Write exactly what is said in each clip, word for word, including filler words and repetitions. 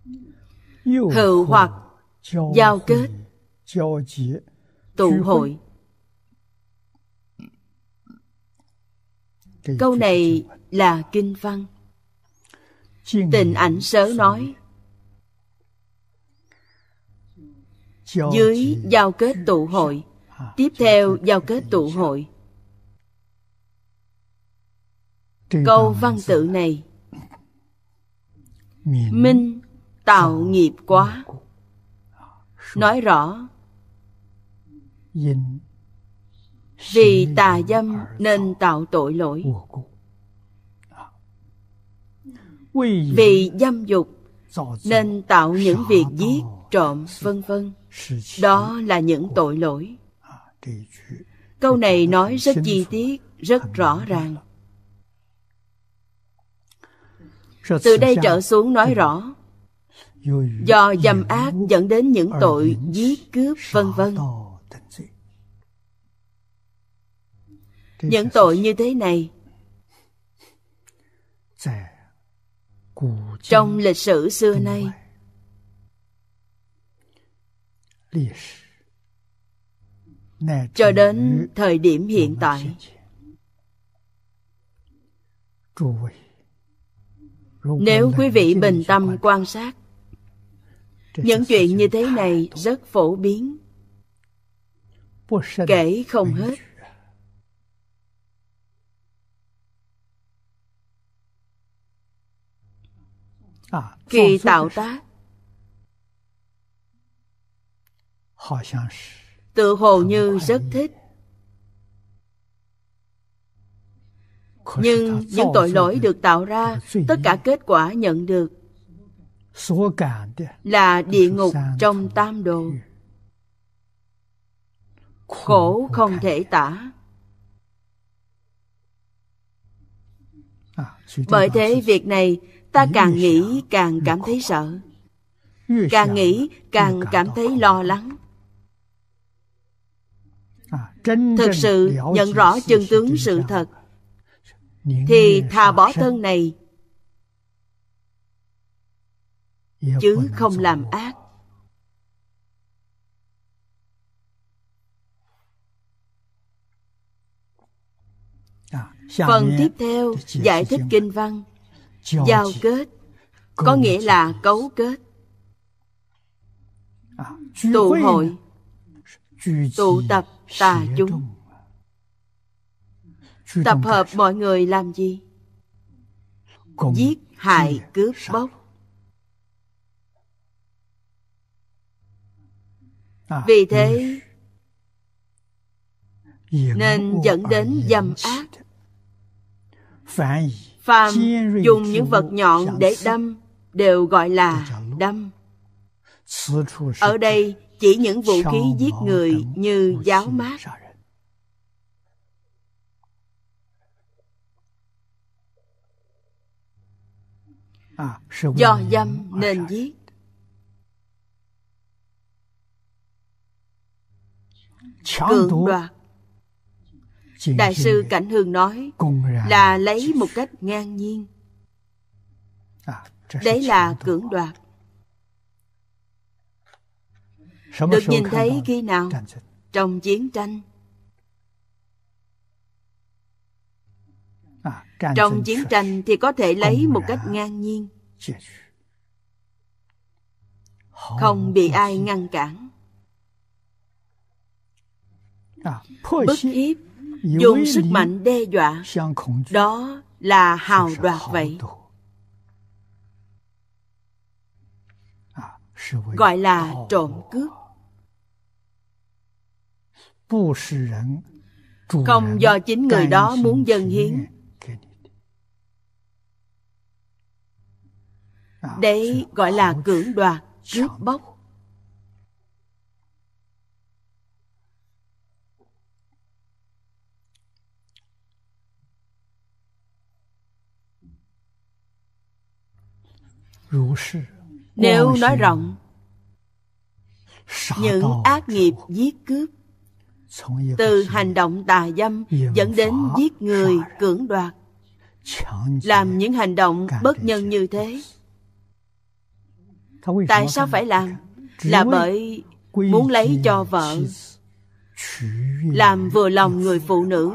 hữu hoặc giao kết, tụ hội. Câu này là kinh văn. Tịnh Ảnh Sớ nói, dưới giao kết tụ hội, tiếp theo giao kết tụ hội. Câu văn tự này minh tạo nghiệp quá, nói rõ vì tà dâm nên tạo tội lỗi, vì dâm dục nên tạo những việc giết, trộm, vân vân. Đó là những tội lỗi. Câu này nói rất chi tiết, rất rõ ràng. Từ đây trở xuống nói rõ, do dâm ác dẫn đến những tội giết, cướp, vân vân. Những tội như thế này trong lịch sử xưa nay cho đến thời điểm hiện tại, nếu quý vị bình tâm quan sát, những chuyện như thế này rất phổ biến, kể không hết. Khi tạo tác, tự hồ như rất thích, nhưng những tội lỗi được tạo ra, tất cả kết quả nhận được là địa ngục trong tam đồ, khổ không thể tả. Bởi thế việc này ta càng nghĩ càng cảm thấy sợ, càng nghĩ càng cảm thấy lo lắng. Thực sự nhận rõ chân tướng sự thật, thì thà bỏ thân này chứ không làm ác. Phần tiếp theo giải thích kinh văn. Giao kết có nghĩa là cấu kết, tụ hội, tụ tập tà chúng. Tập hợp mọi người làm gì? Giết, hại, cướp, bóc. Vì thế nên dẫn đến dâm ác. Phàm dùng những vật nhọn để đâm đều gọi là đâm. Ở đây chỉ những vũ khí giết người như giáo mát. Do dâm nên giết. Cưỡng đoạt, Đại sư Cảnh Hưng nói là lấy một cách ngang nhiên. Đấy là cưỡng đoạt. Được nhìn thấy khi nào? Trong chiến tranh. Trong chiến tranh thì có thể lấy một cách ngang nhiên, không bị ai ngăn cản. Bức hiếp, dùng sức mạnh đe dọa, đó là hào đoạt vậy. Gọi là trộm cướp. Không do chính người đó muốn dâng hiến. Đấy gọi là cưỡng đoạt, cướp bóc. Nếu nói rộng, những ác nghiệp giết cướp, từ hành động tà dâm dẫn đến giết người, cưỡng đoạt, làm những hành động bất nhân như thế, Tại sao phải làm? Là bởi muốn lấy cho vợ, làm vừa lòng người phụ nữ,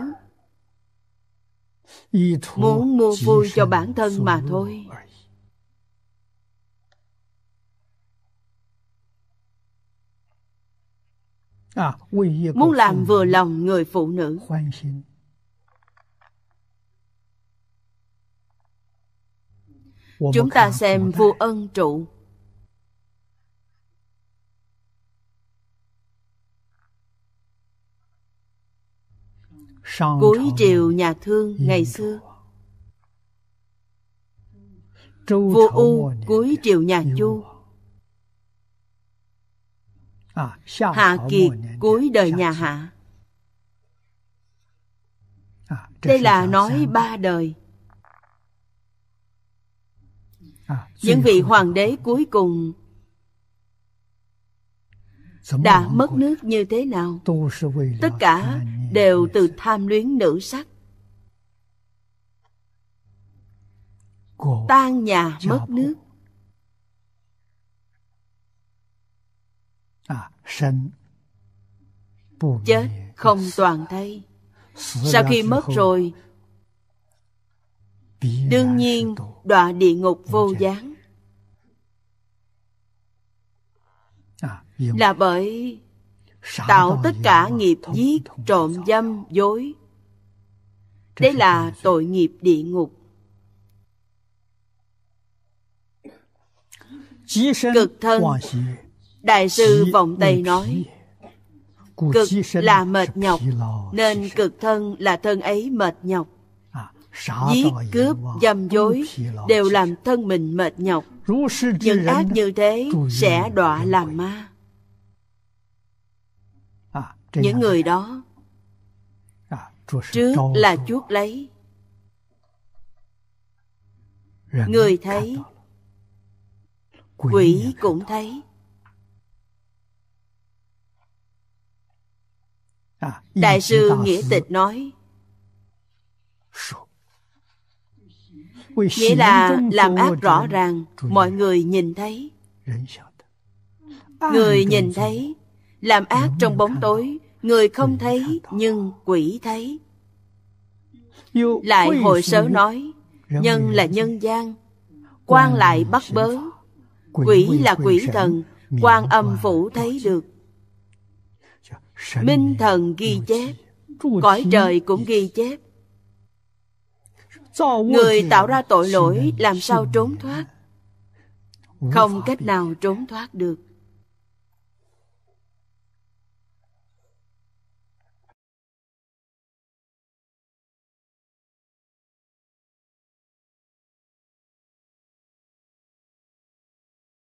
muốn mua vui cho bản thân mà thôi. Muốn làm vừa lòng người phụ nữ. Chúng ta xem vua Ân Trụ. Cuối triều nhà Thương ngày xưa. Vua U cuối triều nhà Chu. Hạ Kiệt cuối đời nhà Hạ. Đây là nói ba đời. Những vị hoàng đế cuối cùng đã mất nước như thế nào? Tất cả đều từ tham luyến nữ sắc. Tan nhà mất nước. Chết không toàn thây. Sau khi mất rồi, đương nhiên đọa địa ngục vô gián. Là bởi tạo tất cả nghiệp giết, trộm, dâm, dối. Đây là tội nghiệp địa ngục. Cực thân, Đại sư Vọng Tây nói, cực là mệt nhọc, nên cực thân là thân ấy mệt nhọc. Giết, cướp, dâm dối đều làm thân mình mệt nhọc. Những ác như thế sẽ đọa làm ma. Những người đó trước là chuốc lấy. Người thấy, quỷ cũng thấy. Đại sư Nghĩa Tịch nói, nghĩa là làm ác rõ ràng, mọi người nhìn thấy. Người nhìn thấy, làm ác trong bóng tối, người không thấy nhưng quỷ thấy. Lại Hội Sớ nói, nhân là nhân gian, quan lại bắt bớ, quỷ là quỷ thần, Quan Âm Phủ thấy được. Minh thần ghi chép, cõi trời cũng ghi chép. Người tạo ra tội lỗi làm sao trốn thoát? Không cách nào trốn thoát được.